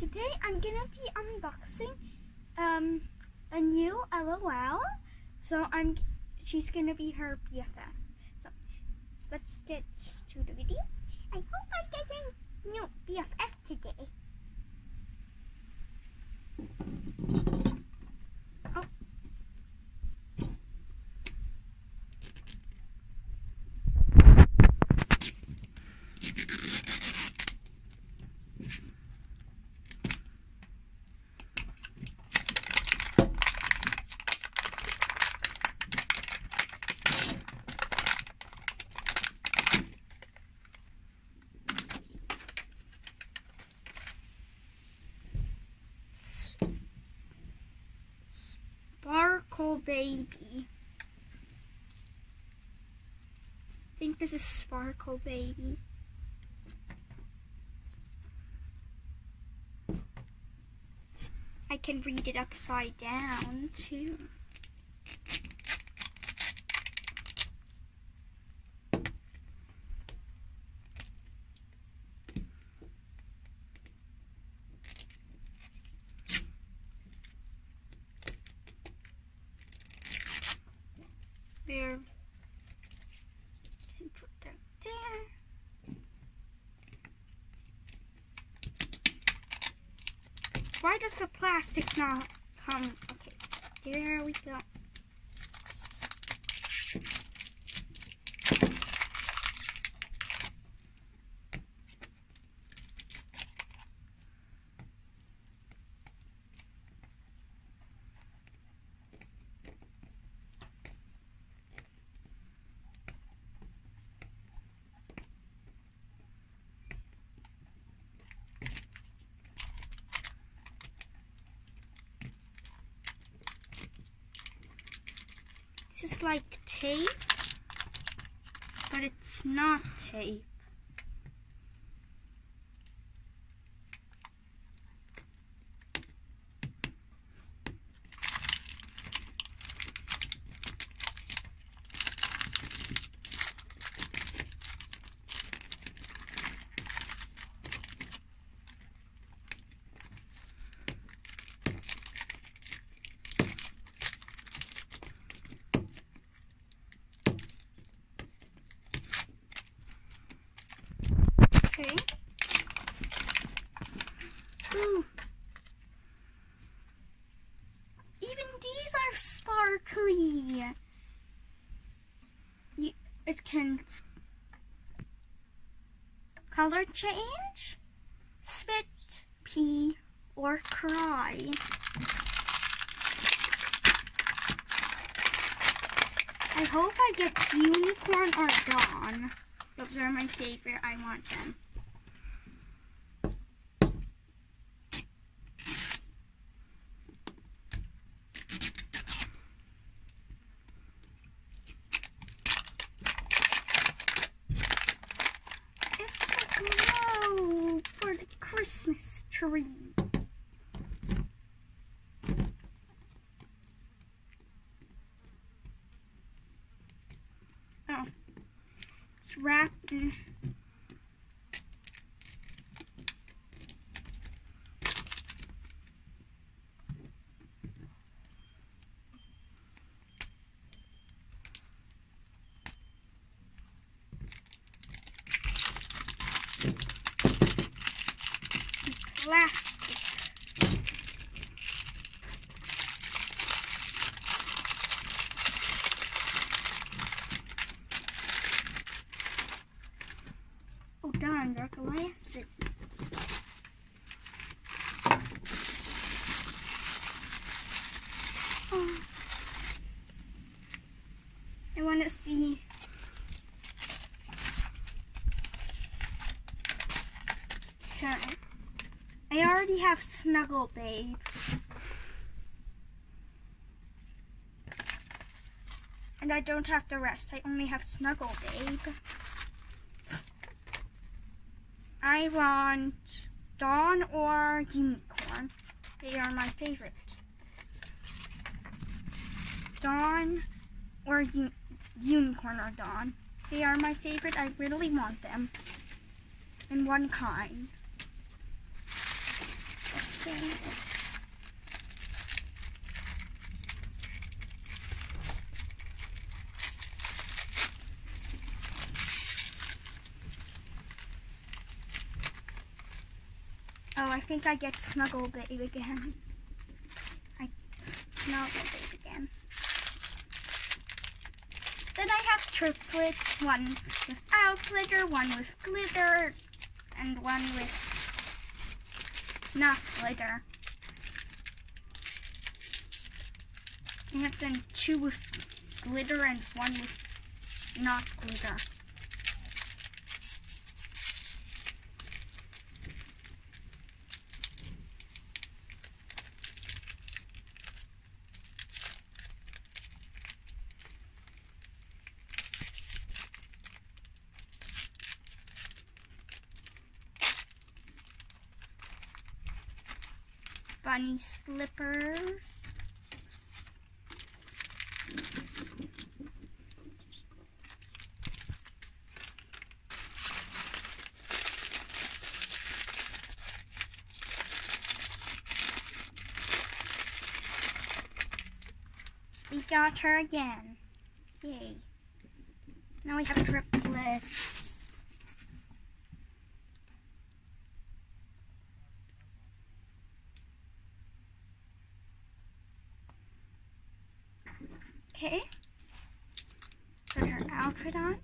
today I'm gonna be unboxing a new LOL. So she's gonna be her BFF. So let's get to the video. I hope I get a new BFF today. Oh. Sparkle Baby. I think this is Sparkle Baby. I can read it upside down too. There. And put that there. Why does the plastic not come? Okay, there we go. This is like tape, but it's not tape. Okay. Ooh. Even these are sparkly. It can color change, spit, pee, or cry. I hope I get unicorn or dawn. Those are my favorite. I want them. It's a glow for the Christmas tree. Oh. It's wrapped in plastic. Oh darn, they're glasses. Oh. I want to see. Okay. I already have Snuggle Babe. And I don't have the rest. I only have Snuggle Babe. I want Dawn or Unicorn. They are my favorite. Dawn or Unicorn or Dawn. They are my favorite. I really want them. In one kind. Okay. Oh, I think I get Snuggle Babe again. I Snuggle Babe again. Then I have triplets, one without glitter, one with glitter, and one with not glitter. I have then two with glitter and one with not glitter. Bunny slippers. We got her again. Yay. Now we have triplets. Okay. Put her outfit on.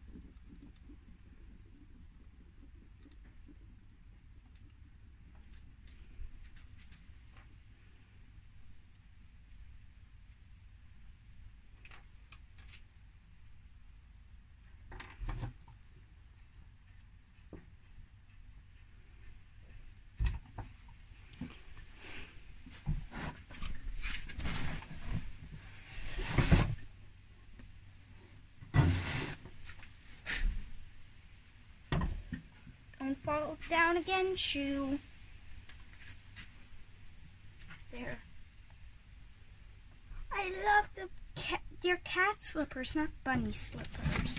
Don't fall down again, shoe. There. I love they're cat slippers, not bunny slippers.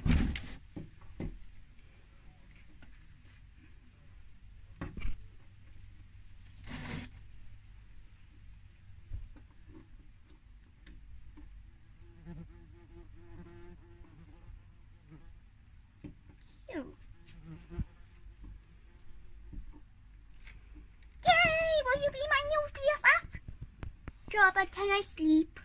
Cute. Yay! Will you be my new BFF? Jabba, can I sleep?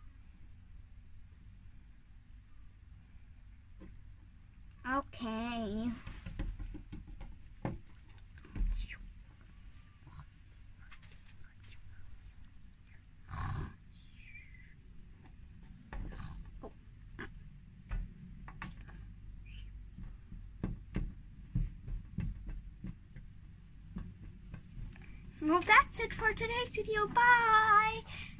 Okay. Well, that's it for today's video. Bye!